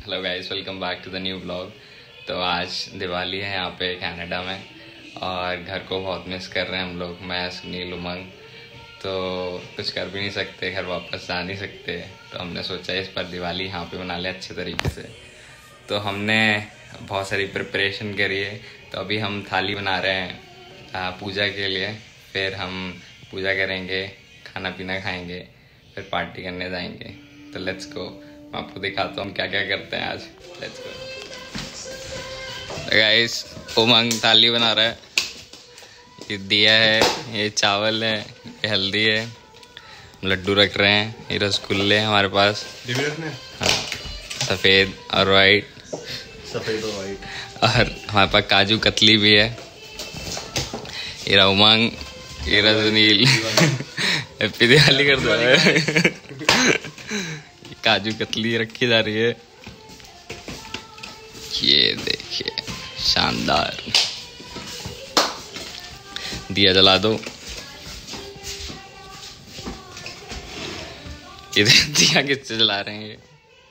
Hello guys, welcome back to the new blog. तो आज दिवाली है यहाँ पे कनाडा में और घर को बहुत मिस कर रहे हैं हम लोग, मैं, सुनील, उमंग। तो कुछ कर भी नहीं सकते, घर वापस जा नहीं सकते, तो हमने सोचा इस पर दिवाली यहाँ पे मना लें अच्छे तरीके से। तो हमने बहुत सारी प्रिपरेशन करी है। तो अभी हम थाली बना रहे हैं पूजा के लिए, फिर हम पूजा करेंगे, खाना पीना खाएंगे, फिर पार्टी करने जाएंगे। तो लेट्स गो, मैं आपको दिखाता हूँ क्या क्या करते हैं आज। Let's go guys. उमंग थाली बना रहा है, ये दिया है, ये चावल है, ये हल्दी है, लड्डू रख रहे हैं, ये रसगुल्ले हमारे पास, हाँ, सफ़ेद और वाइट, सफ़ेद और वाइट, और हमारे पास काजू कतली भी है। ये रहा उमंग, ये रहा सुनील। हैप्पी दिवाली कर दो। काजू कतली रखी जा रही है, ये देखिए शानदार। दिया जला दो, इधर दिया किससे जला रहे हैं ये?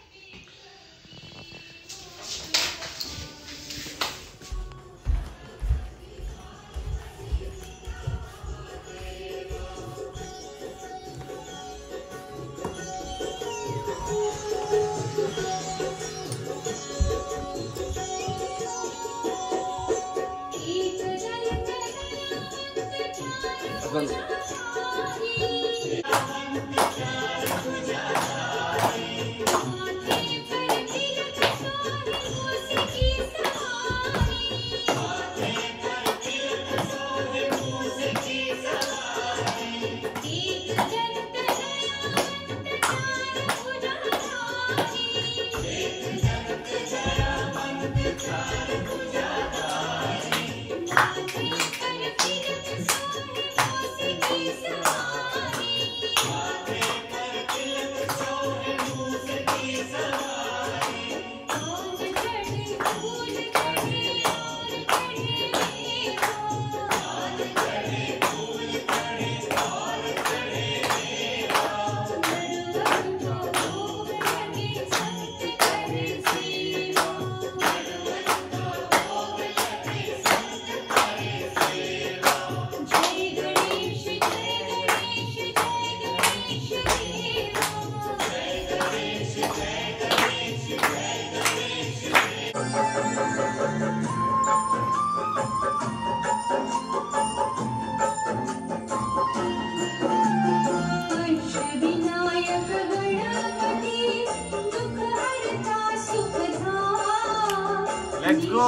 Let's go.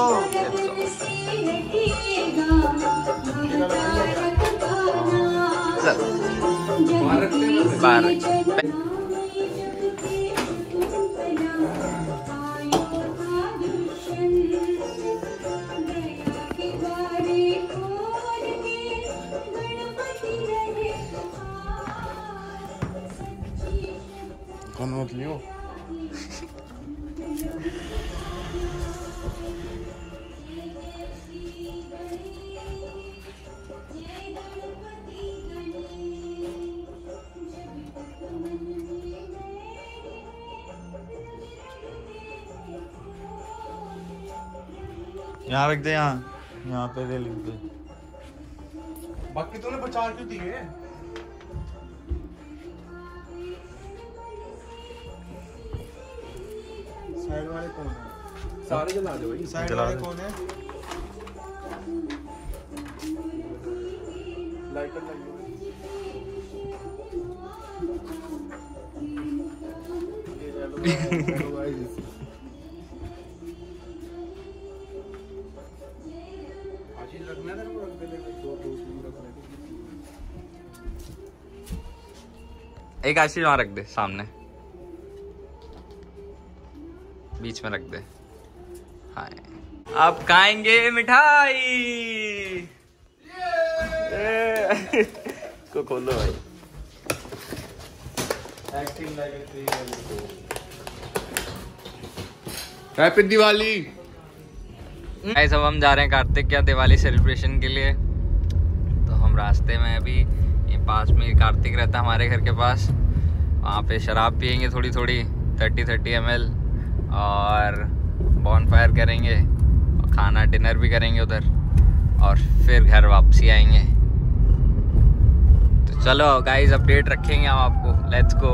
कौन मत लियो? यहाँ रख दे, यहाँ पे ले लिख दे। बाकी तूने बचा क्यों दिए? साइड वाले कौन है? सारे जला दो भाई। साइड वाले कौन है? लाइटर लगी एक आशीष वहां रख दे, सामने बीच में रख दे। हाँ, आप खाएंगे मिठाई। को खोलो भाई। हैप्पी दिवाली। गाइस, अब हम जा रहे हैं कार्तिक या दिवाली सेलिब्रेशन के लिए। तो हम रास्ते में, अभी ये पास में कार्तिक रहता है हमारे घर के पास, वहाँ पे शराब पियेंगे थोड़ी थोड़ी, 30 ml, और जाएंगे, खाना डिनर भी करेंगे उधर और फिर घर वापसी आएंगे। तो चलो गाइस अपडेट रखेंगे हम आपको। Let's go.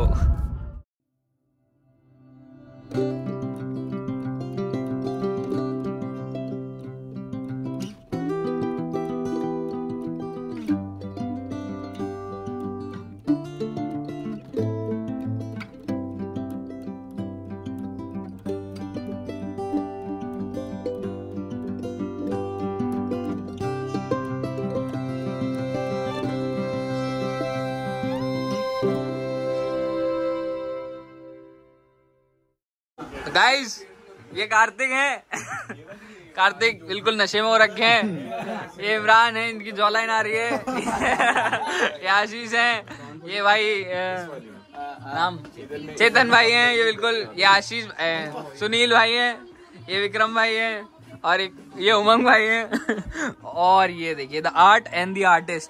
गाइस ये कार्तिक हैं। कार्तिक बिल्कुल नशे में हो रखे हैं। ये इमरान है, इनकी जॉलाइन आ रही है। ये आशीष हैं, ये भाई नाम चेतन भाई हैं, ये बिल्कुल ये आशीष सुनील भाई हैं, ये विक्रम भाई हैं और एक ये उमंग भाई हैं। और ये देखिए the art and the artist.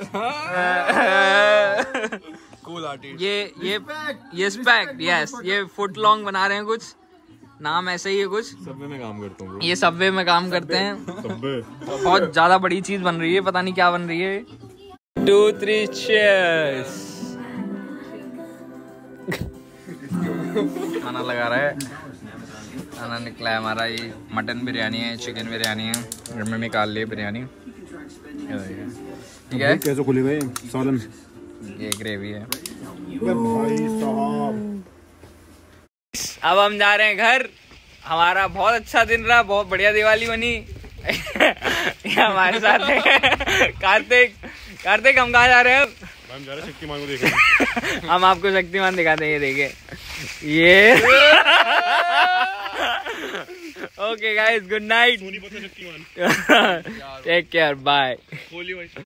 Cool artist. ये स्पैक यस, ये फुट लॉन्ग बना रहे हैं, कुछ नाम ऐसे ही है कुछ। सबवे में काम करता हूँ। ये सबवे में काम करते हैं। बहुत ज्यादा बड़ी चीज बन रही है, पता नहीं क्या बन रही है। 2 3 cheers। खाना लगा रहा है, खाना निकला है हमारा। ये मटन बिरयानी है, चिकन बिरयानी है, घर में निकाल ली बिरयानी। ठीक है, कैसे खुलेगा ये सालन? ये ग्रेवी है। भाई साहब अब हम जा रहे हैं घर। हमारा बहुत अच्छा दिन रहा, बहुत बढ़िया दिवाली बनी। ये हमारे साथ है कार्तिक। कार्तिक हम कहाँ जा रहे हैं? हम जा रहे हैं शक्तिमान को देखने। हम आपको शक्तिमान दिखाते हैं, ये देखिए ये। Okay guys, good night, take care, bye.